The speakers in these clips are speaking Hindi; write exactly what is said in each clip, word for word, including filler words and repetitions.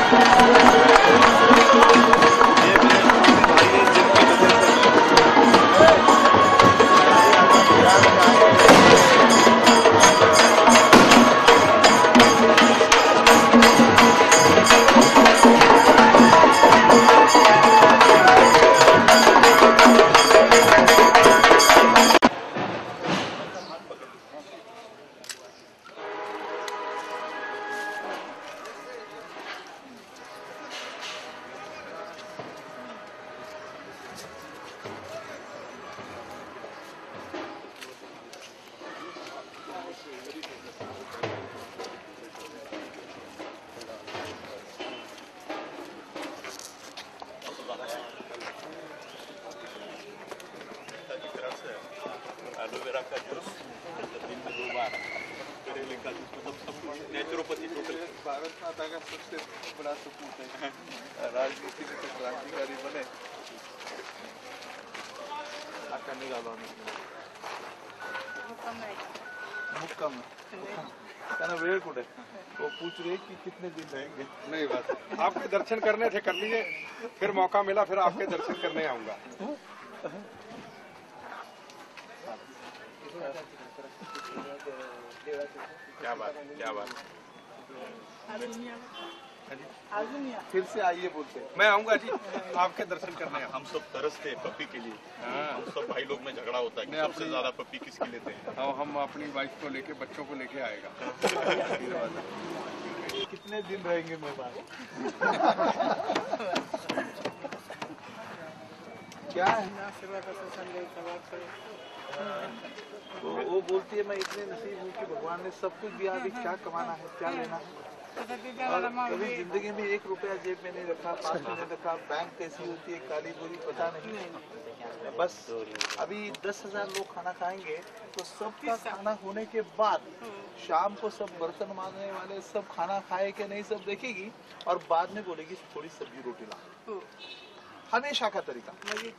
एलोवेरा का जूस दिन में दो बार, करेले का जूस, मतलब सब कुछ नेचुरोपैथी टोटल। भारत माता का सबसे बड़ा सपूत है, राजनीति में तो क्रांतिकारी बने। आका निकालो मुक्कम कहना वेड़ कुड़े वो पूछ रहे कि कितने दिन रहेंगे। नहीं बस आपके दर्शन करने थे, कर लीजिए, फिर मौका मिला फिर आपके दर्शन करने आऊंगा। क्या बात क्या बात फिर से आइए बोलते हैं। मैं आऊंगा जी, आपके दर्शन करने। हम सब तरसते हैं पप्पी के लिए। हाँ। हम सब भाई लोग में झगड़ा होता है कि सबसे ज्यादा पप्पी किसकी लेते हैं। हाँ, हम अपनी वाइफ को लेके बच्चों को लेके आएगा। कितने दिन रहेंगे मेरे पास? क्या है सेवा का वो, वो बोलती है मैं इतने नसीब हूँ कि भगवान ने सब कुछ दिया, अभी क्या कमाना है, क्या लेना है। और कभी जिंदगी में एक रुपया जेब में नहीं रखा, पास में नहीं रखा। बैंक कैसी होती है, काली बुरी पता नहीं। बस अभी दस हजार लोग खाना खाएंगे तो सबका खाना होने के बाद शाम को सब बर्तन मांगने वाले सब खाना खाए कि नहीं सब देखेगी और बाद में बोलेगी थोड़ी सब्जी रोटी ला। हमेशा का तरीका।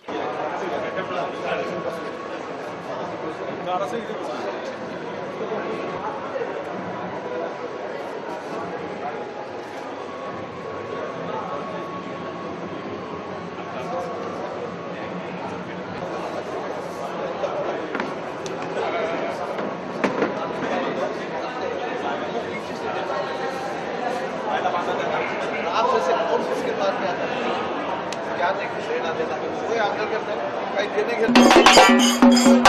आप जैसे कौन किसके पास क्या क्या नहीं लेना देना कोई आदर करता है कहीं देने के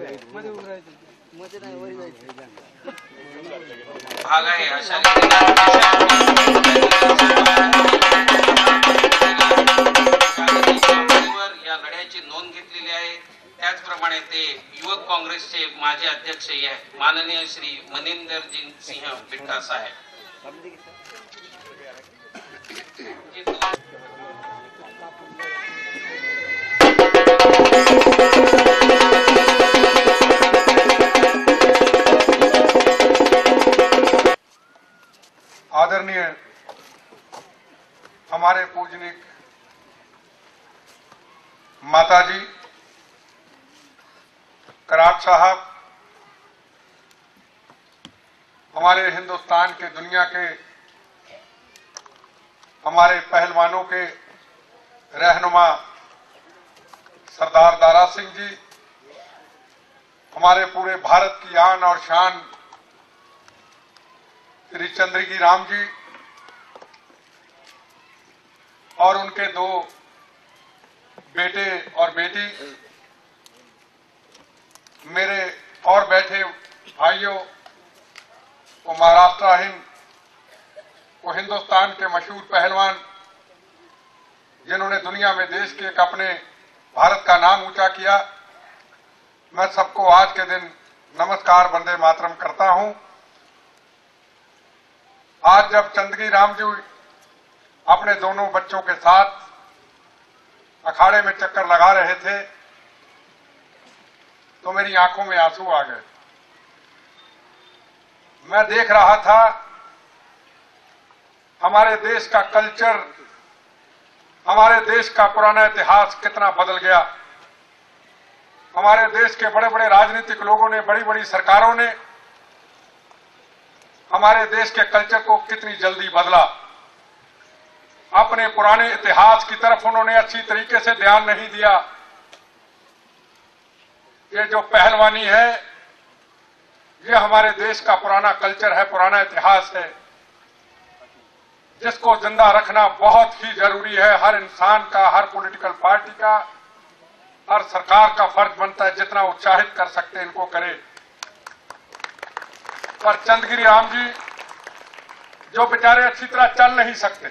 भाग आहे अशा या लढ्याची नोंद घेतलेली आहे। त्याचप्रमाणे ते युवक काँग्रेसचे माजी अध्यक्ष माननीय श्री मनिंदरजी सिंह बिट्टा साहेब। आदरणीय हमारे पूजनीक माताजी कराट साहब, हमारे हिंदुस्तान के दुनिया के हमारे पहलवानों के रहनुमा सरदार दारा सिंह जी, हमारे पूरे भारत की आन और शान श्री चंद्रगी राम जी और उनके दो बेटे और बेटी, मेरे और बैठे भाइयों को महाराष्ट्र हिंद को हिंदुस्तान के मशहूर पहलवान जिन्होंने दुनिया में देश के एक अपने भारत का नाम ऊंचा किया, मैं सबको आज के दिन नमस्कार वंदे मातरम करता हूं। आज जब चंद्रगी राम जी अपने दोनों बच्चों के साथ अखाड़े में चक्कर लगा रहे थे तो मेरी आंखों में आंसू आ गए। मैं देख रहा था हमारे देश का कल्चर, हमारे देश का पुराना इतिहास कितना बदल गया। हमारे देश के बड़े बड़े राजनीतिक लोगों ने, बड़ी बड़ी सरकारों ने हमारे देश के कल्चर को कितनी जल्दी बदला। अपने पुराने इतिहास की तरफ उन्होंने अच्छी तरीके से ध्यान नहीं दिया। ये जो पहलवानी है, ये हमारे देश का पुराना कल्चर है, पुराना इतिहास है, जिसको जिंदा रखना बहुत ही जरूरी है। हर इंसान का, हर पॉलिटिकल पार्टी का, हर सरकार का फर्ज बनता है जितना उत्साहित कर सकते इनको करे। पर चंद्रगिरी राम जी जो बेचारे अच्छी तरह चल नहीं सकते,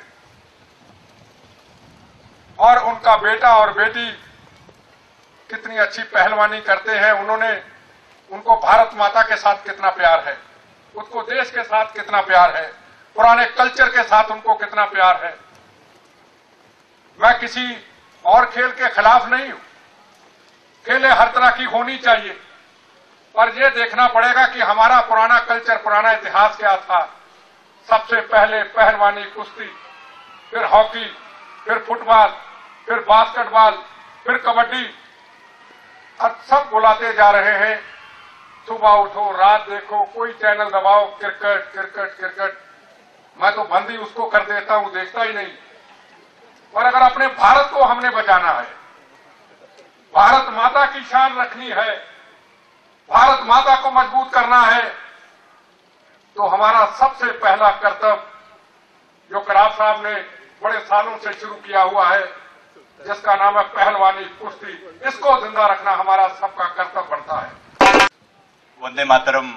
और उनका बेटा और बेटी कितनी अच्छी पहलवानी करते हैं। उन्होंने उनको भारत माता के साथ कितना प्यार है, उसको देश के साथ कितना प्यार है, पुराने कल्चर के साथ उनको कितना प्यार है। मैं किसी और खेल के खिलाफ नहीं हूं, खेलें हर तरह की होनी चाहिए, पर यह देखना पड़ेगा कि हमारा पुराना कल्चर, पुराना इतिहास क्या था। सबसे पहले पहलवानी, कुश्ती, फिर हॉकी, फिर फुटबॉल, फिर बास्केटबॉल, फिर कबड्डी, अब सब बुलाते जा रहे हैं। सुबह उठो, रात देखो, कोई चैनल दबाओ, क्रिकेट क्रिकेट क्रिकेट। मैं तो बंदी उसको कर देता हूं, देखता ही नहीं। पर अगर अपने भारत को हमने बचाना है, भारत माता की शान रखनी है, भारत माता को मजबूत करना है, तो हमारा सबसे पहला कर्तव्य जो कराट साहब ने बड़े सालों से शुरू किया हुआ है, जिसका नाम है पहलवानी, कुश्ती, इसको जिंदा रखना हमारा सबका कर्तव्य बनता है। वंदे मातरम।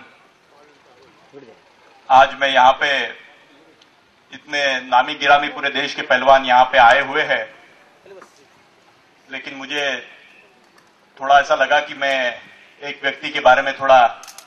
आज मैं यहाँ पे इतने नामी गिरामी पूरे देश के पहलवान यहाँ पे आए हुए हैं, लेकिन मुझे थोड़ा ऐसा लगा कि मैं एक व्यक्ति के बारे में थोड़ा,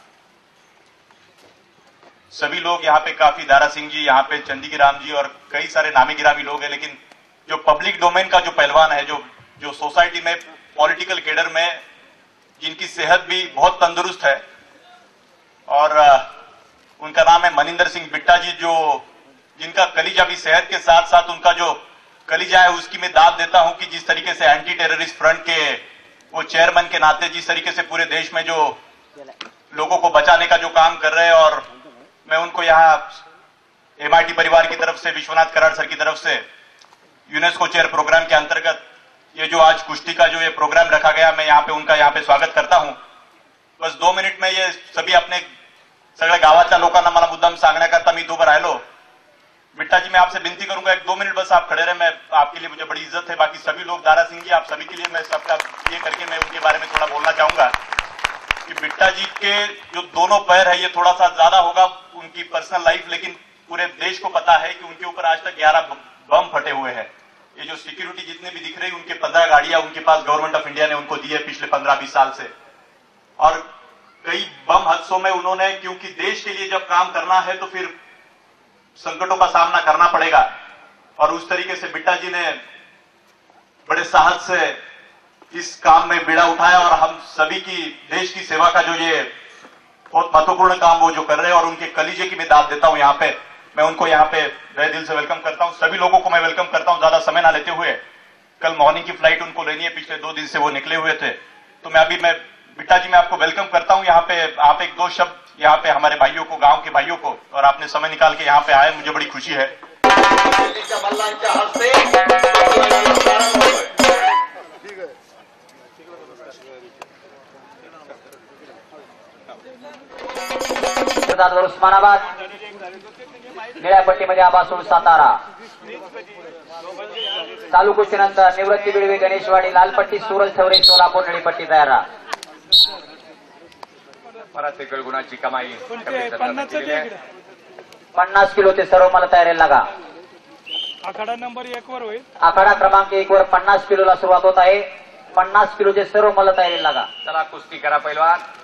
सभी लोग यहाँ पे काफी, दारा सिंह जी, यहाँ पे चंद्रगी राम जी और कई सारे नामी गिरामी लोग हैं, लेकिन जो पब्लिक डोमेन का जो पहलवान है, जो जो सोसाइटी में, पॉलिटिकल केडर में, जिनकी सेहत भी बहुत तंदुरुस्त है, और उनका नाम है मनिंदर सिंह बिट्टा जी, जो जिनका कलीजा भी सेहत के साथ साथ उनका जो कलीजा है उसकी मैं दाद देता हूं कि जिस तरीके से एंटी टेररिस्ट फ्रंट के वो चेयरमैन के नाते जिस तरीके से पूरे देश में जो लोगों को बचाने का जो काम कर रहे हैं, और मैं उनको यहाँ एमआईटी परिवार की तरफ से, विश्वनाथ कराड़ सर की तरफ से यूनेस्को चेयर प्रोग्राम के अंतर्गत ये जो आज कुश्ती का जो ये प्रोग्राम रखा गया, मैं यहाँ पे उनका यहाँ पे स्वागत करता हूं। बस दो मिनिट में ये सभी अपने सगळ्या गावातल्या लोकांना मला मुद्दाम सांगण्याकरता मी उभं राहिलो। बिट्टा जी, मैं आपसे विनती करूंगा एक दो मिनट बस आप खड़े रहे, मैं आपके लिए, मुझे बड़ी इज्जत है। बाकी सभी लोग, दारा सिंह जी, आप सभी के लिए मैं सबका ये करके मैं उनके बारे में थोड़ा बोलना चाहूंगा। कि बिट्टा जी के जो दोनों पैर है ये थोड़ा सा ज्यादा होगा उनकी पर्सनल लाइफ, लेकिन पूरे देश को पता है कि उनके ऊपर आज तक ग्यारह बम फटे हुए हैं। ये जो सिक्योरिटी जितने भी दिख रही है उनके पंद्रह गाड़ियां उनके पास गवर्नमेंट ऑफ इंडिया ने उनको दी है पिछले पंद्रह बीस साल से। और कई बम हादसों में उन्होंने, क्योंकि देश के लिए जब काम करना है तो फिर संकटों का सामना करना पड़ेगा, और उस तरीके से बिट्टा जी ने बड़े साहस से इस काम में बीड़ा उठाया और हम सभी की देश की सेवा का जो ये बहुत महत्वपूर्ण काम वो जो कर रहे हैं, और उनके कलीजे की मैं दाद देता हूं यहाँ पे। मैं उनको यहाँ पे तहे दिल से वेलकम करता हूं। सभी लोगों को मैं वेलकम करता हूं ज्यादा समय ना लेते हुए। कल मॉर्निंग की फ्लाइट उनको लेनी है, पिछले दो दिन से वो निकले हुए थे। तो मैं अभी मैं बिट्टा जी मैं आपको वेलकम करता हूं यहाँ पे। आप एक दो शब्द यहाँ पे हमारे भाइयों को, गांव के भाइयों को, और आपने समय निकाल के यहाँ पे आए, मुझे बड़ी खुशी है। उस्मानाबाद निळ्या पट्टीमध्ये आबासून सातारा। चालू कुस्तीनंतर निवृत्ती बिडवे गणेशवाडी लाल पट्टी, सूरज ठवरे सोलापूर निळी पट्टी तयार राहा। मराठी गुणाची कमाई पन्नास किलो ते सर्व मला तयारीला लागा। आखाडा नंबर एक वर होईल। आखाडा क्रमांक एक वर पन्नास किलोला सुरुवात होत आहे। पन्नास किलोचे सर्व मला तयारीला लागा। चला कुस्ती करा पैलवान।